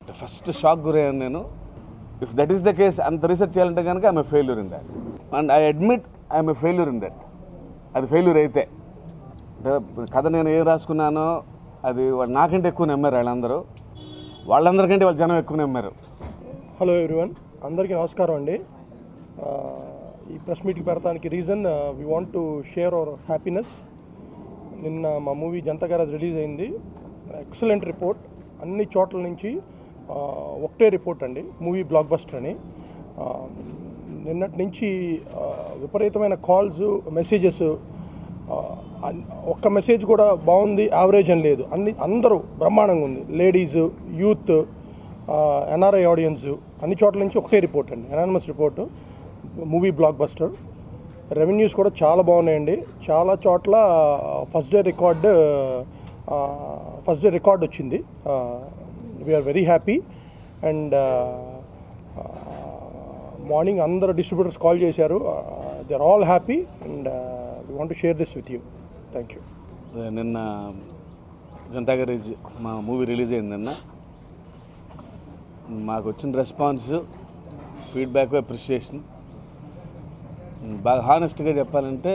First shock గురయ్యాను నేను. If that is the case, అంత రీసెర్చ్ చేయాలంటే కనుక I'm a failure in that, and I admit I'm a failure in that. అది failure అయితే కథ నేను ఏం రాసుకున్నానో అది వాళ్ళు నాకంటే ఎక్కువ నమ్మారు. వాళ్ళందరికంటే వాళ్ళ జనం ఎక్కువ నమ్మారు. హలో ఎవ్రీవన్, అందరికీ నమస్కారం అండి. ఈ ప్రెస్ మీట్కి పెడతానికి reason we want to share our happiness. నిన్న మా మూవీ జనతా గ్యారేజ్ రిలీజ్ అయింది. ఎక్సలెంట్ రిపోర్ట్, అన్ని చోట్ల నుంచి ఒకటే రిపోర్ట్ అండి, మూవీ బ్లాక్ బస్టర్ అని. నిన్నటి నుంచి విపరీతమైన కాల్స్, మెసేజెస్, ఒక్క మెసేజ్ కూడా బాగుంది యావరేజ్ అని లేదు, అందరూ బ్రహ్మాండంగా ఉంది. లేడీస్, యూత్, ఎన్ఆర్ఐ ఆడియన్స్, అన్ని చోట్ల నుంచి ఒకటే రిపోర్ట్ అండి, anonymous report, movie blockbuster. Revenues కూడా చాలా బాగున్నాయండి. చాలా చోట్ల ఫస్ట్ డే రికార్డ్ వచ్చింది. We're very happy. And morning అందరు డిస్ట్రిబ్యూటర్స్ కాల్ చేశారు. They are all happy and we want to share this with you. Thank you. నిన్న జనతా గ్యారేజ్ మా మూవీ రిలీజ్ అయింది. నిన్న మాకు వచ్చిన రెస్పాన్స్, ఫీడ్బ్యాక్, అప్రిషియేషన్ బాగా హానెస్ట్గా చెప్పాలంటే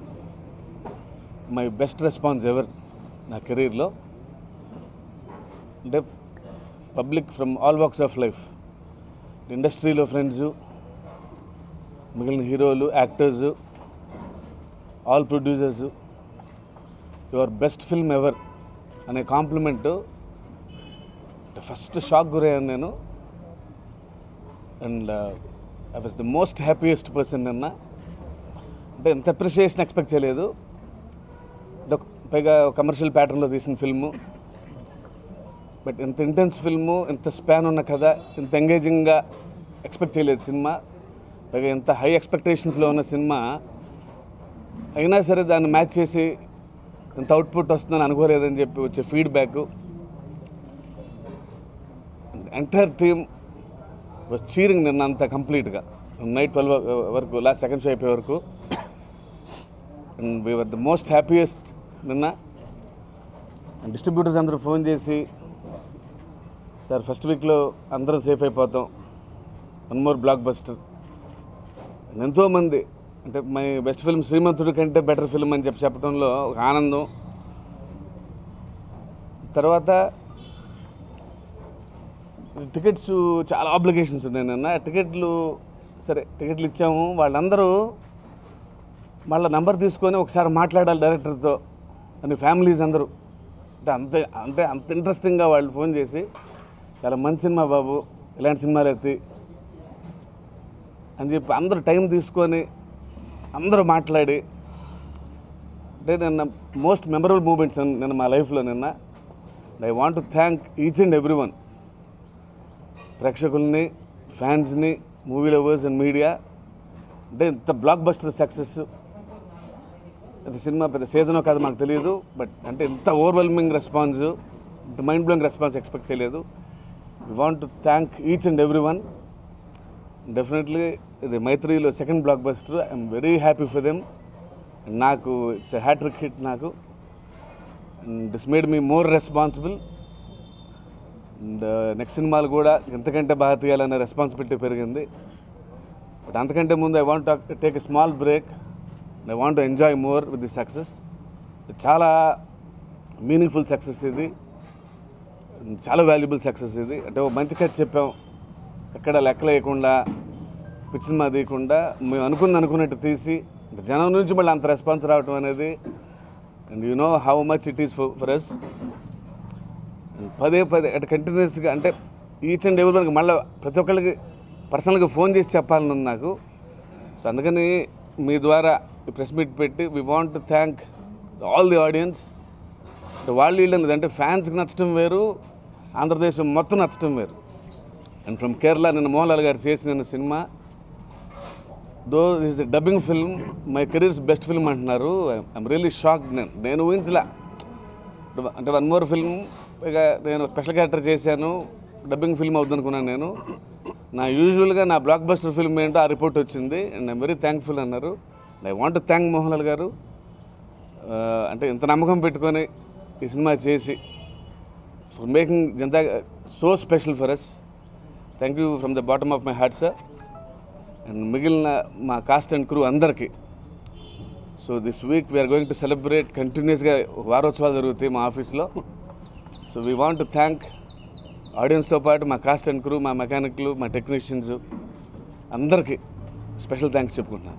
మై బెస్ట్ రెస్పాన్స్ ఎవర్ నా కెరీర్లో. అంటే public from all walks of life, ఇండస్ట్రీలో ఫ్రెండ్స్, మిగిలిన హీరోలు, actors, all producers, your best film ever అనే కాంప్లిమెంటు ఫస్ట్ షాక్ గురయ్యాను నేను. And I was the most happiest person నిన్న. అంటే ఎంత అప్రిషియేషన్ ఎక్స్పెక్ట్ చేయలేదు. పైగా కమర్షియల్ ప్యాటర్న్లో తీసిన ఫిల్ము, బట్ ఇంత ఇంటెన్స్ ఫిల్ము, ఇంత స్పాన్ ఉన్న కథ, ఇంత ఎంగేజింగ్గా ఎక్స్పెక్ట్ చేయలేదు సినిమా. పైగా ఇంత హై ఎక్స్పెక్టేషన్స్లో ఉన్న సినిమా అయినా సరే దాన్ని మ్యాచ్ చేసి ఇంత అవుట్పుట్ వస్తుందని అనుకోలేదని చెప్పి వచ్చే feedback. Entire team was cheering నిన్న అంత కంప్లీట్గా, నైట్ 12 వరకు, లాస్ట్ సెకండ్ షో అయిపోయే వరకు. And we were the most happiest నిన్న. డిస్ట్రిబ్యూటర్స్ అందరూ ఫోన్ చేసి, సార్ ఫస్ట్ వీక్లో అందరం సేఫ్ అయిపోతాం, వన్ మోర్ బ్లాక్ బస్టర్. ఎంతోమంది అంటే మై బెస్ట్ ఫిల్మ్ శ్రీమంతుడి కంటే బెటర్ ఫిల్మ్ అని చెప్పడంలో ఒక ఆనందం. తర్వాత టికెట్స్ చాలా ఆబ్లిగేషన్స్ ఉన్నాయి నిన్న. టికెట్లు ఇచ్చాము, వాళ్ళందరూ వాళ్ళ నెంబర్ తీసుకొని ఒకసారి మాట్లాడాలి డైరెక్టర్తో అని ఫ్యామిలీస్ అందరూ. అంత ఇంట్రెస్టింగ్గా వాళ్ళు ఫోన్ చేసి, చాలా మంచి సినిమా బాబు, ఇలాంటి సినిమాలు ఎత్తి అని చెప్పి అందరూ టైం తీసుకొని అందరూ మాట్లాడి, అంటే నిన్న మోస్ట్ మెమరబుల్ మూమెంట్స్ నిన్న మా లైఫ్లో నిన్న. I want to thank each and every one, ప్రేక్షకుల్ని, ఫ్యాన్స్ని, మూవీ లవర్స్ అండ్ మీడియా. అంటే ఇంత బ్లాక్ బస్టర్ సక్సెస్, అది సినిమా పెద్ద సీజనో కాదు మాకు తెలియదు, బట్ అంటే ఇంత ఓవర్వెల్మింగ్ రెస్పాన్స్, ఇంత మైండ్ బ్లోయింగ్ రెస్పాన్స్ ఎక్స్పెక్ట్ చేయలేదు. We want to thank each and every one. Definitely ఇది మైత్రిలో second blockbuster. I'm very happy for them. నాకు ఇట్స్ ఎ హ్యాట్రిక్ హిట్ నాకు. This made me more responsible. And next సినిమాలు కూడా ఎంతకంటే బాగా తీయాలనే responsibility పెరిగింది. బట్ అంతకంటే ముందు I want to take a small break. I want to enjoy more with this success. చాలా మీనింగ్ఫుల్ సక్సెస్ ఇది, చాలా వాల్యుబుల్ సక్సెస్ ఇది. అంటే ఒక మంచి కథ చెప్పాం, ఎక్కడ లెక్కలేయకుండా, పిచ్చి సినిమా తీయకుండా మేము అనుకున్నట్టు తీసి జనం నుంచి మళ్ళీ అంత రెస్పాన్స్ రావటం అనేది, and you know how much it is for us. పదే అంటే కంటిన్యూస్గా, అంటే ఈచ్ అండ్ ఎవరి వరకు మళ్ళీ ప్రతి ఒక్కరికి పర్సనల్గా ఫోన్ చేసి చెప్పాలని ఉంది నాకు. సో అందుకని మీ ద్వారా ఈ ప్రెస్ మీట్ పెట్టి we want to thank all the audience. అంటే వాళ్ళు వీళ్ళని, అంటే ఫ్యాన్స్కి నచ్చడం వేరు, ఆంధ్రదేశం మొత్తం నచ్చడం వేరు. అండ్ ఫ్రమ్ కేరళ నిన్న మోహన్ లాల్ గారు చేసిన సినిమా, though this dubbing film, my career's best film అంటున్నారు. I'm really shocked. నేను ఊహించలే. అంటే వన్ మోర్ ఫిల్మ్, ఇక నేను స్పెషల్ క్యారెక్టర్ చేశాను, డబ్బింగ్ ఫిల్మ్ అవుద్దనుకున్నాను నేను. యూజువల్గా నా బ్లాక్ బస్టర్ ఫిల్మ్ ఏంటో ఆ రిపోర్ట్ వచ్చింది. అండ్ ఐఎమ్ వెరీ థ్యాంక్ఫుల్ అన్నారు. I want to thank Mohan Lal garu. అంటే ఇంత నమ్మకం పెట్టుకొని ఈ సినిమా చేసి for making so special for us. Thank you from the bottom of my heart sir. And మిగిలిన మా కాస్ట్ అండ్ క్రూ అందరికీ. So this week we're going to celebrate కంటిన్యూస్గా వారోత్సవాలు జరుగుతాయి మా ఆఫీస్లో. So we want to thank ఆడియన్స్తో పాటు మా కాస్ట్ అండ్ క్రూ, మా మెకానిక్లు, మా టెక్నీషియన్స్ అందరికీ స్పెషల్ థ్యాంక్స్ చెప్పుకుంటున్నాను.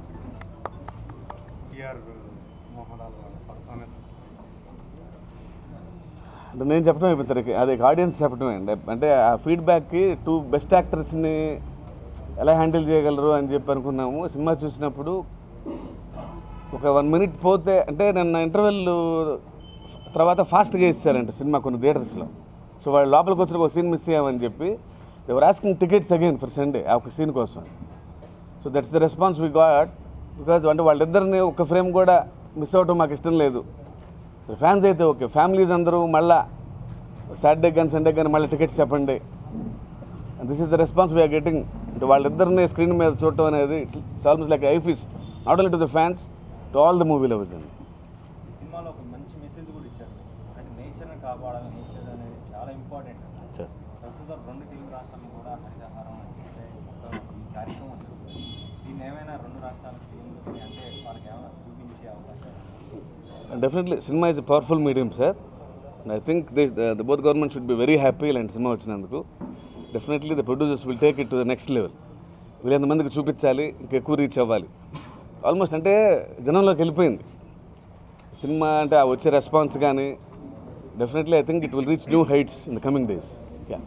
అంటే నేను చెప్పడం అయిపోతుంది, అది ఆడియన్స్ చెప్పడమే అండి. అంటే ఆ ఫీడ్బ్యాక్కి 2 బెస్ట్ యాక్టర్స్ని ఎలా హ్యాండిల్ చేయగలరు అని చెప్పి అనుకున్నాము. సినిమా చూసినప్పుడు ఒక 1 మినిట్ పోతే, అంటే నిన్న ఇంటర్వెల్ తర్వాత ఫాస్ట్గా ఇస్తారంట సినిమా కొన్ని థియేటర్స్లో. సో వాళ్ళు లోపలికి వచ్చిన ఒక సీన్ మిస్ అయ్యామని చెప్పి they're asking tickets again for Sunday ఆ ఒక సీన్ కోసం. So that's the response we got. Because అంటే వాళ్ళిద్దరిని ఒక ఫ్రేమ్ కూడా మిస్ అవ్వటం మాకు ఇష్టం లేదు. ఫ్యాన్స్ అయితే ఓకే, ఫ్యామిలీస్ అందరూ మళ్ళీ సాటర్డే కానీ సండే కానీ మళ్ళీ టికెట్స్ చెప్పండి. This is the response we're getting. అంటే వాళ్ళిద్దరిని స్క్రీన్ మీద చూడటం అనేది it's almost like a feast, not only to the fans, to all the movie lovers అండి. సినిమాలో ఒక మంచి మెసేజ్ కూడా ఇచ్చారు. అంటే నేచర్ని కాపాడాలి, నేచర్ అనేది చాలా ఇంపార్టెంట్. ప్రస్తుతం 2 తెలుగు రాష్ట్రాలు కూడా హరితహారం అంటే ఈ కార్యక్రమం చేస్తుంది. దీన్ని ఏమైనా 2 రాష్ట్రాలకి అంటే వాళ్ళకి ఏమైనా చూపించే అవకాశం? డెఫినెట్లీ సినిమా is a powerful medium sir. I think the both government should be very happy ఇలాంటి సినిమా వచ్చినందుకు. Definitely the producers will take it to the next level. వీళ్ళంతమందికి చూపించాలి, ఇంకెక్కువ రీచ్ అవ్వాలి. ఆల్మోస్ట్ అంటే జనంలోకి వెళ్ళిపోయింది సినిమా. అంటే ఆ వచ్చే రెస్పాన్స్ కానీ definitely I think it will reach new heights in the coming days. Yeah,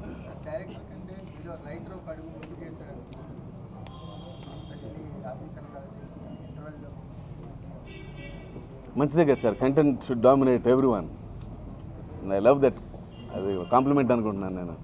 మంచిదే కదా sir. Content should dominate every one. I love that. అది కాంప్లిమెంట్ అనుకుంటున్నాను నేను.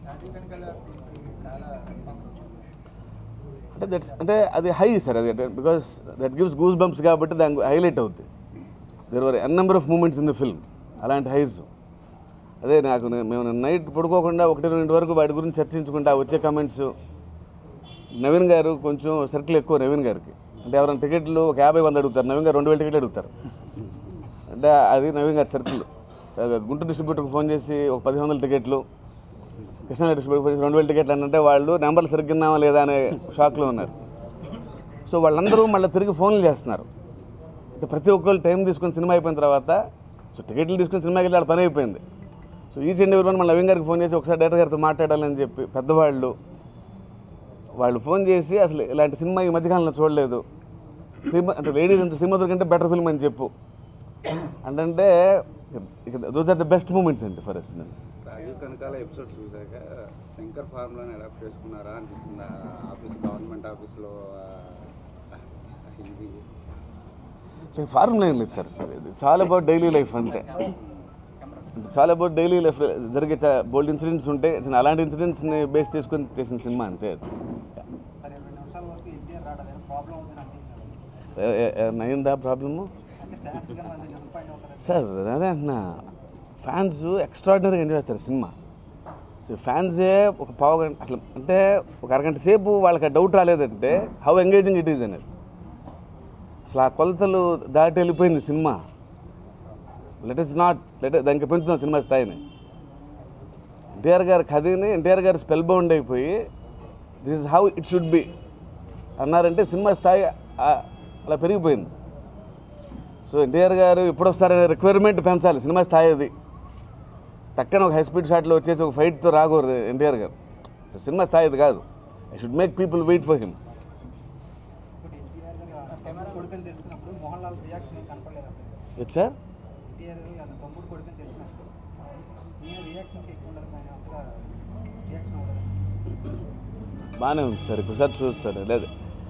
అంటే అది హై సార్, అది because that gives goosebumps కాబట్టి దానికి హైలైట్ అవుద్ది. There were n number of moments in the film, అలాంటి హైస్. అదే మేము నైట్ పడుకోకుండా 1-2 వరకు వాటి గురించి చర్చించుకుంటా వచ్చే కమెంట్స్. నవీన్ గారు కొంచెం సర్కిల్ ఎక్కువ నవీన్ గారికి. అంటే ఎవరైనా టికెట్లు ఒక 50-100 అడుగుతారు, నవీన్ గారు 2000 టికెట్లు అడుగుతారు. అంటే అది నవీన్ గారి సర్కిల్. గుంటూరు డిస్ట్రిబ్యూటర్కి ఫోన్ చేసి ఒక 1500 టికెట్లు, కృష్ణా డిస్ట్రిబ్యూటర్ ఫోన్ చేసి 2000 టికెట్లు అంటే వాళ్ళు నెంబర్లు సరిగ్గినామా లేదా అనే షాక్లో ఉన్నారు. సో వాళ్ళందరూ మళ్ళీ తిరిగి ఫోన్లు చేస్తున్నారు. అంటే ప్రతి ఒక్కళ్ళు టైం తీసుకుని సినిమా అయిపోయిన తర్వాత సో టికెట్లు తీసుకుని సినిమాకి వెళ్ళి పని అయిపోయింది. సో ఈచ్ అండ్ ఎవరి మళ్ళీ నవీన్ గారికి ఫోన్ చేసి ఒకసారి డైరెక్టర్ గారితో మాట్లాడాలని చెప్పి పెద్దవాళ్ళు వాళ్ళు ఫోన్ చేసి అసలు ఇలాంటి సినిమా ఈ మధ్యకాలంలో చూడలేదు, అంటే లేడీస్ అంత సినిమా దొరికంటే బెటర్ ఫిల్మ్ అని చెప్పు అంటే those are the best moments అండి for us. Rajeev Kanakala episode చూసాక శంకర్ ఫార్ములాని అడాప్ట్ చేసుకున్నారా అనిపిస్తుంది. ఆఫీస్, గవర్నమెంట్ ఆఫీస్లో ఫార్ములా ఏం లేదు సార్. ఇది చాలా అబౌట్ డైలీ లైఫ్ అంతే. చాలా అబౌట్ డైలీ లైఫ్ జరిగే బోల్డ్ ఇన్సిడెంట్స్ ఉంటాయి. అలాంటి ఇన్సిడెంట్స్ని బేస్ చేసుకొని చేసిన సినిమా అంతే. అది అయిందా ప్రాబ్లము సార్? అదే అంటున్నా, ఫ్యాన్స్ ఎక్స్ట్రాడినరీగా ఎంజాయ్ చేస్తారు సినిమా. సో ఫ్యాన్సే ఒక పావుగంట అసలు అంటే ఒక అరగంట సేపు వాళ్ళకి ఆ డౌట్ రాలేదంటే హౌ ఎంగేజింగ్ ఇట్ ఈజ్ అనేది. అసలు ఆ కొలతలు దాటి వెళ్ళిపోయింది సినిమా. దానికి పెంచుతున్నాం సినిమా స్థాయిని. ఎన్టీఆర్ గారి కథని ఎన్టీఆర్ గారు స్పెల్ బౌండ్ అయిపోయి this is how it should be అన్నారంటే సినిమా స్థాయి అలా పెరిగిపోయింది. సో ఎన్టీఆర్ గారు ఎప్పుడు వస్తారనే రిక్వైర్మెంట్ పెంచాలి సినిమా స్థాయి. అది టక్కన ఒక హై స్పీడ్ షాట్లో వచ్చేసి ఒక ఫైట్తో రాకూడదు ఎన్టీఆర్ గారు. సినిమా స్థాయి అది కాదు. I should make people wait for him. ఎట్ సార్ బాగానే ఉంది సార్. ఒకసారి చూడచ్చు సార్. లేదు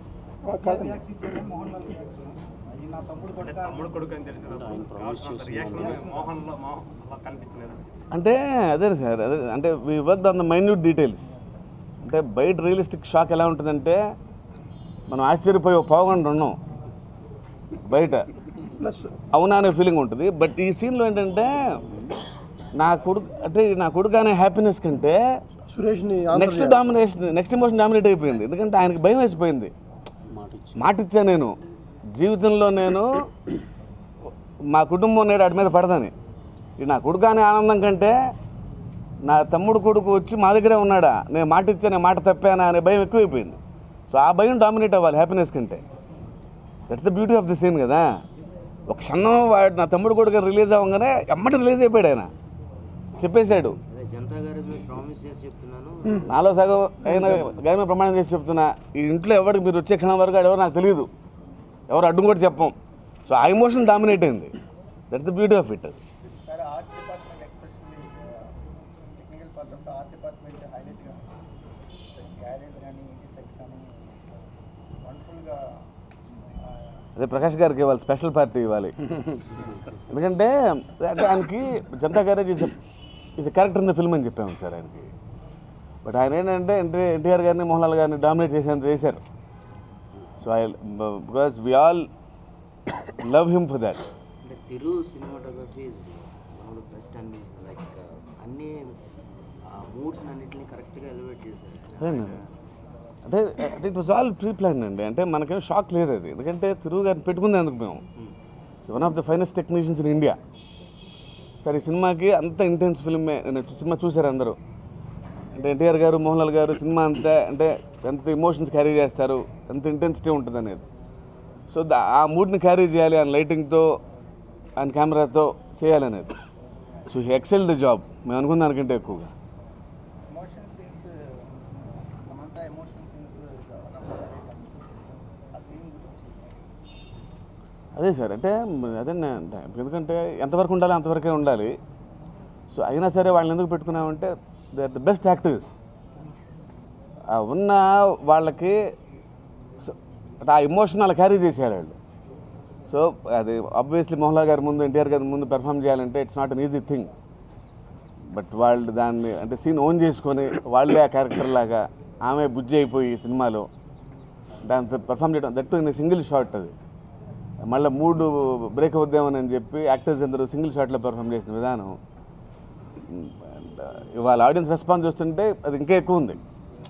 అంటే అదే సార్, అదే అంటే we worked on the minute details. అంటే బయట రియలిస్టిక్ షాక్ ఎలా ఉంటుందంటే మనం ఆశ్చర్యపోయి ఒక పావుగంట ఉన్నాం బయట, అవునా అనే ఫీలింగ్ ఉంటుంది. బట్ ఈ సీన్లో ఏంటంటే నా కొడుకు అనే హ్యాపీనెస్ కంటే సురేష్ని నెక్స్ట్ ఎమోషన్ డామినేట్ అయిపోయింది. ఎందుకంటే ఆయనకి భయం వేసిపోయింది. మాట ఇచ్చా నేను జీవితంలో, నేను మా కుటుంబం నేడు వాడి మీద పడదని. నా కొడుకు అనే ఆనందం కంటే నా తమ్ముడు కొడుకు వచ్చి మా దగ్గరే ఉన్నాడా, నేను మాట ఇచ్చాను, మాట తప్పానా అనే భయం ఎక్కువైపోయింది. సో ఆ భయం డామినేట్ అవ్వాలి హ్యాపీనెస్ కంటే. That's the beauty of the scene కదా. ఒక క్షణం వాడు నా తమ్ముడు కొడుకు రిలీజ్ అవ్వగానే ఎమ్మటి రిలీజ్ అయిపోయాడు, ఆయన చెప్పేశాడు. నాలో సగం అయిన గాయమే ప్రమాణం చేసి చెప్తున్నా, ఈ ఇంట్లో ఎవరికి మీరు వచ్చే క్షణం వరకు ఎవరు నాకు తెలియదు, ఎవరు అడ్డు కూడా చెప్పం. సో ఆ ఎమోషన్ డామినేట్ అయింది. That's the beauty of it. అదే ప్రకాష్ గారికి ఇవ్వాలి, స్పెషల్ పార్టీ ఇవ్వాలి. ఎందుకంటే అంటే ఆయనకి Janatha garage is character in the film అని చెప్పాము సార్ ఆయనకి. బట్ ఆయన ఏంటంటే ఎన్టీఆర్ గారిని మోహన్ లాల్ గారిని డామినేట్ చేసేంత చేశారు. So because we all love him for that. Tirru cinematography is one of the best animation. Like అన్ని మూడ్స్ అన్నిటిని కరెక్ట్గా ఎలివేట్ చేశారు. అంటే it was all pre plan అండి. అంటే మనకేం షాక్ లేదు అది, ఎందుకంటే తిరుగు గారిని పెట్టుకుంది అందుకు మేము. One of the finest technicians in India. సరే ఈ సినిమాకి అంత ఇంటెన్స్ ఫిల్మే, సినిమా చూశారు అందరూ. అంటే ఎన్టీఆర్ గారు మోహన్ లాల్ గారు సినిమా అంతా అంటే ఎంత ఎమోషన్స్ క్యారీ చేస్తారు, ఎంత ఇంటెన్సిటీ ఉంటుంది అనేది. సో ఆ మూడ్ని క్యారీ చేయాలి, ఆయన లైటింగ్తో ఆయన కెమెరాతో చేయాలనేది. So he excel the job మేము అనుకున్న దానికంటే ఎక్కువగా. అదే సార్, అంటే అదే ఎందుకంటే ఎంతవరకు ఉండాలి అంతవరకే ఉండాలి. సో అయినా సరే వాళ్ళని ఎందుకు పెట్టుకున్నామంటే they are the best actors. ఉన్న వాళ్ళకి ఆ ఎమోషన్ అలా క్యారీ చేసేయాలి వాళ్ళు. సో అది ఆబ్వియస్లీ మోహన్ లాల్ గారి ముందు ఎన్టీఆర్ గారి ముందు పెర్ఫామ్ చేయాలంటే it's not an easy thing. But వాళ్ళు దాన్ని అంటే సీన్ ఓన్ చేసుకొని వాళ్ళే ఆ క్యారెక్టర్ లాగా ఆమె బుజ్జి అయిపోయి సినిమాలో దాంతో పెర్ఫామ్ చేయడం, దట్టు ఇన్ సింగిల్ షాట్. అది మళ్ళీ మూడు బ్రేక్ అవుద్దామని చెప్పి యాక్టర్స్ అందరూ సింగిల్ షాట్లో పెర్ఫామ్ చేసిన విధానం, ఇవాళ ఆడియన్స్ రెస్పాన్స్ చూస్తుంటే అది ఇంకా ఎక్కువ ఉంది.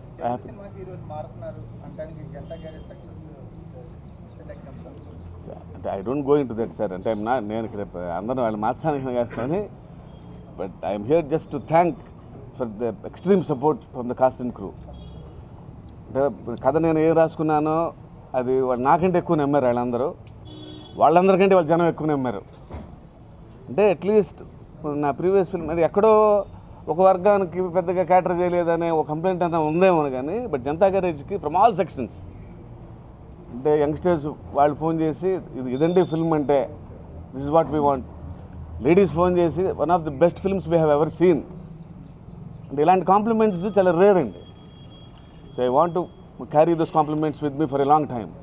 అంటే I don't go into that sir. అంటే నేను ఇక్కడ అందరూ వాళ్ళు మార్చాలని కాదు కానీ, but I'm here just to thank for the extreme support from the cast and crew. అంటే కథ నేను ఏం రాసుకున్నానో అది వాళ్ళు నాకంటే ఎక్కువ నమ్మారు. వాళ్ళందరికంటే వాళ్ళ జనం ఎక్కువ నమ్మారు. అంటే అట్లీస్ట్ నా ప్రీవియస్ ఫిల్మ్ అది ఎక్కడో ఒక వర్గానికి పెద్దగా క్యాటర్ చేయలేదనే ఒక కంప్లైంట్ అన్న ఉందేమో కానీ, బట్ జనతా గ్యారేజ్కి ఫ్రమ్ ఆల్ సెక్షన్స్ అంటే యంగ్స్టర్స్ వాళ్ళు ఫోన్ చేసి ఇదండి ఫిల్మ్ అంటే, this is what we want. Ladies phone చేసి one of the best films we have ever seen అంటే ఇలాంటి కాంప్లిమెంట్స్ చాలా రేర్ అండి. So I want to carry those compliments with me for a long time.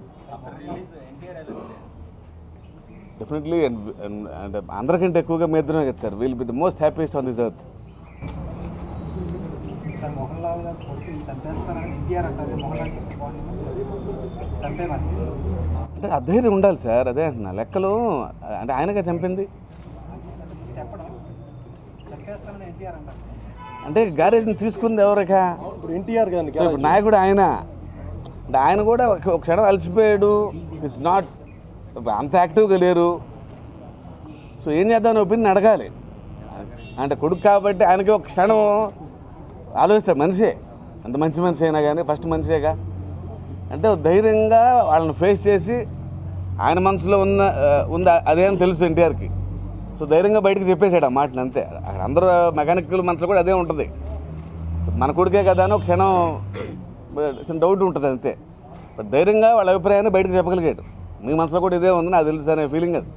Definitely and అందరికంటే ఎక్కువగా మీ ఇద్దరమే కదా sir. Will be the most happiest on this earth. అంటే ఆ ధైర్యం ఉండాలి సార్. అదే అంటున్నా, లెక్కలు అంటే ఆయనగా చంపింది అంటే గ్యారేజ్ని తీసుకుంది ఎవరికా? ఎన్టీఆర్ గారిని. సో ఇప్పుడు నాయకుడు ఆయన, అంటే ఆయన కూడా ఒక క్షణం అలసిపోయాడు. ఇట్స్ నాట్ అంత యాక్టివ్గా లేరు. సో ఏం చేద్దామని ఒపీనియన్ అడగాలి. అంటే కొడుకు కాబట్టి ఆయనకి ఒక క్షణం ఆలోచిస్తాడు. మనిషే, అంత మంచి మనిషి అయినా కానీ ఫస్ట్ మనిషేగా. అంటే ధైర్యంగా వాళ్ళని ఫేస్ చేసి ఆయన మనసులో ఉందా అదేం తెలుసు ఎన్టీఆర్కి. సో ధైర్యంగా బయటకు చెప్పేశాడు ఆ మాటలు అంతే. అక్కడ అందరూ మెకానికల్ మనసులో కూడా అదే ఉంటుంది. మన కొడుకే కదా అని ఒక క్షణం చిన్న డౌట్ ఉంటుంది అంతే. బట్ ధైర్యంగా వాళ్ళ అభిప్రాయాన్ని బయటకు చెప్పగలిగాడు. మీ మనసులో కూడా ఇదే ఉంది నాకు తెలుసు అనే ఫీలింగ్ అది.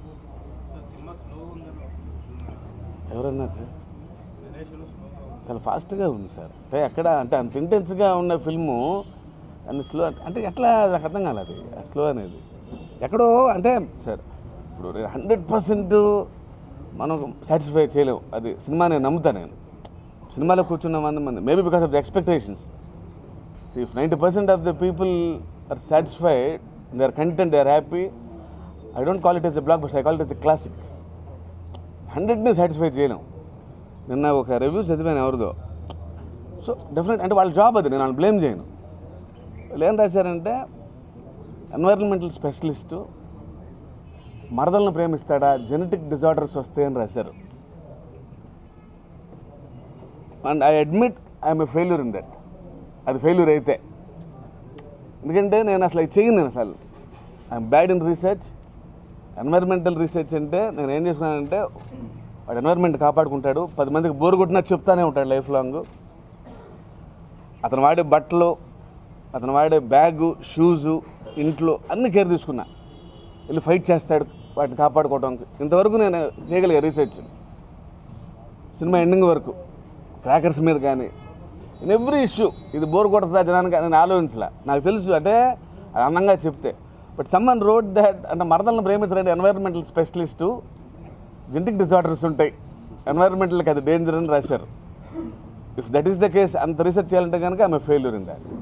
ఎవరన్నారు సార్? చాలా ఫాస్ట్గా ఉంది సార్. అంటే ఎక్కడ అంటే అంత ఇంటెన్స్గా ఉన్న ఫిల్ము అన్ని స్లో అంటే ఎట్లా నాకు అర్థం కాలేదు. స్లో అనేది ఎక్కడో అంటే సార్ ఇప్పుడు 100% మనం సాటిస్ఫై చేయలేము. అది సినిమా నేను నమ్ముతాను. నేను సినిమాలో కూర్చున్న మంది maybe because of the expectations. So if 90% of the people are satisfied, they are content, they are happy, I don't call it as a blockbuster, I call it as a classic. 100ని satisfy చేయలేం. నిన్న ఒక review చదివాను ఎవరిదో. So definite అంటే వాళ్ళ job అది, నేను వాళ్ళని బ్లేమ్ చేయను. వాళ్ళు ఏం రాశారంటే ఎన్వైరన్మెంటల్ స్పెషలిస్టు మరదలను ప్రేమిస్తాడా, జెనెటిక్ డిజార్డర్స్ వస్తాయని రాశారు. And I admit I'm a failure in that. అది ఫెయిల్యూర్ అయితే, ఎందుకంటే నేను అసలు చేయను. నేను అసలు I'm bad in research. Environmental research అంటే నేను ఏం చేసుకున్నానంటే, వాడు ఎన్వైర్మెంట్ కాపాడుకుంటాడు, 10 మందికి బోరు కొట్టినా చెప్తానే ఉంటాడు లైఫ్ లాంగ్. అతను వాడే బట్టలు, అతను వాడే బ్యాగు, షూజు, ఇంట్లో అన్ని కేర్ తీసుకున్నా. వెళ్ళి ఫైట్ చేస్తాడు వాటిని కాపాడుకోవడానికి. ఇంతవరకు నేను చేయగలిగా రీసెర్చ్ సినిమా ఎండింగ్ వరకు. క్రాకర్స్ మీద కానీ ఇన్ ఎవ్రీ ఇష్యూ ఇది బోర్ కొడుతుందా జనానికి నేను ఆలోచించలే. నాకు తెలుసు అంటే అది అందంగా చెప్తే. బట్ సమ్మన్ రోడ్ దాట్ అంటే మరదలను ప్రేమించాలంటే ఎన్వైర్మెంటల్ స్పెషలిస్టు, జెనెటిక్ డిజార్డర్స్ ఉంటాయి, ఎన్వైర్మెంటల్కి అది డేంజర్ అని రాశారు. If that is the case, అంత రీసెర్చ్ చేయాలంటే కనుక ఆమె ఫెయిల్యూర్ ఇన్ దాట్.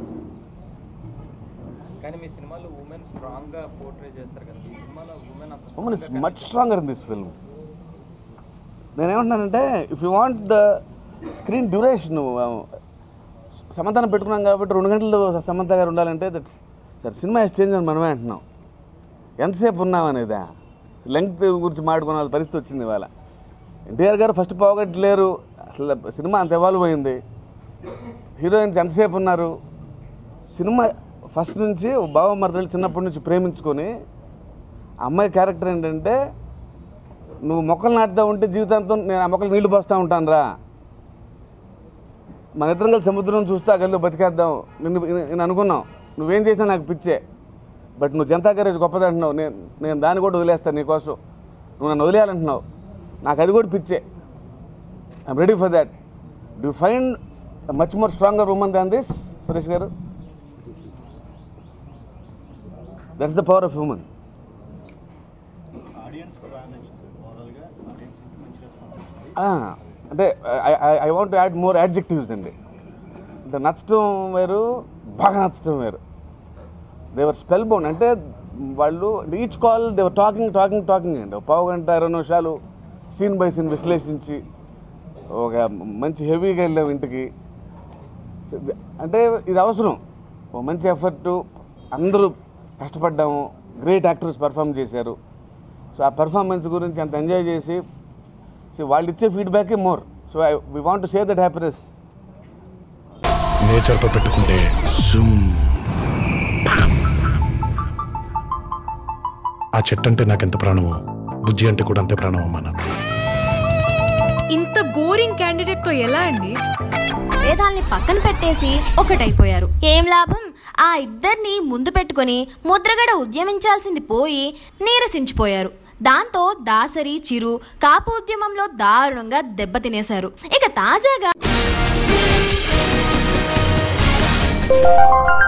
కానీ మీ సినిమాలో ఉమెన్ స్ట్రాంగ్గా పోర్ట్రే చేస్తారు కదా, ఈ సినిమాలో women is much stronger in this film. నేనేమంటున్నానంటే, if you want the screen duration, సమంతను పెట్టుకున్నాం కాబట్టి 2 గంటలు సమంత గారు ఉండాలంటే that's sir cinema has change అని మనమే అంటున్నాం. ఎంతసేపు ఉన్నాం అనేదా లెంగ్త్ గురించి మాట్లాడుకున్న పరిస్థితి వచ్చింది ఇవాళ. ఎన్టీఆర్ గారు ఫస్ట్ పోగొట్టలేరు, అసలు సినిమా అంత ఎవాల్వ్ అయింది. హీరోయిన్స్ ఎంతసేపు ఉన్నారు. సినిమా ఫస్ట్ నుంచి బావ మరదలు చిన్నప్పటి నుంచి ప్రేమించుకొని, అమ్మాయి క్యారెక్టర్ ఏంటంటే, నువ్వు మొక్కలు నాటుతూ ఉంటే జీవితాంతం నేను ఆ మొక్కలు నీళ్లు పోస్తూ ఉంటాను రా, మన ఇద్దరం కలిసి సముద్రం చూస్తూ ఆ గదిలో బతికేద్దాం నేను అనుకున్నాం. నువ్వేం చేసినా నాకు పిచ్చే, బట్ నువ్వు జనతా గ్యారేజ్ గొప్పది అంటున్నావు, నేను దాన్ని కూడా వదిలేస్తాను నీకోసం, నువ్వు నన్ను వదిలేయాలంటున్నావు, నాకు అది కూడా పిచ్చే. I'm ready for that. Do you find much more stronger women than this Suresh గారు? That's the power of human. అంటే I want add more adjectives అండి. అంటే నచ్చటం వేరు, బాగా నచ్చటం వేరు. They were spellbound. అంటే వాళ్ళు ఈచ్ కాల్ దేవర్ టాకింగ్ అండి. 1/2 గంట 20 నిమిషాలు సీన్ బై సీన్ విశ్లేషించి ఒక మంచి హెవీగా వెళ్ళాం ఇంటికి. అంటే ఇది అవసరం, ఒక మంచి ఎఫర్టు, అందరూ కష్టపడ్డాము, గ్రేట్ యాక్టర్స్ పర్ఫామ్ చేశారు. సో ఆ పెర్ఫార్మెన్స్ గురించి అంత ఎంజాయ్ చేసి వాళ్ళు ఇచ్చే ఫీడ్బ్యాకే more. So we want to share that happiness. నేచర్తో పెట్టుకుంటే ఆ చెట్టు అంటే నాకెంత ప్రాణమో, బుజ్జి అంటే కూడా అంతే ప్రాణం అమ్మా నాకు. ఇంత బోరింగ్ క్యాండిడేట్ తో ఎలా అండి? వేదాల్ని పక్కన పెట్టేసి ఒకటైపోయారు. ఏం లాభం? ఆ ఇద్దరిని ముందు పెట్టుకుని ముద్రగడ ఉద్యమించాల్సింది పోయి నీరసించిపోయారు. దాంతో దాసరి, చిరు కాపు ఉద్యమంలో దారుణంగా దెబ్బతినేశారు. ఇక తాజాగా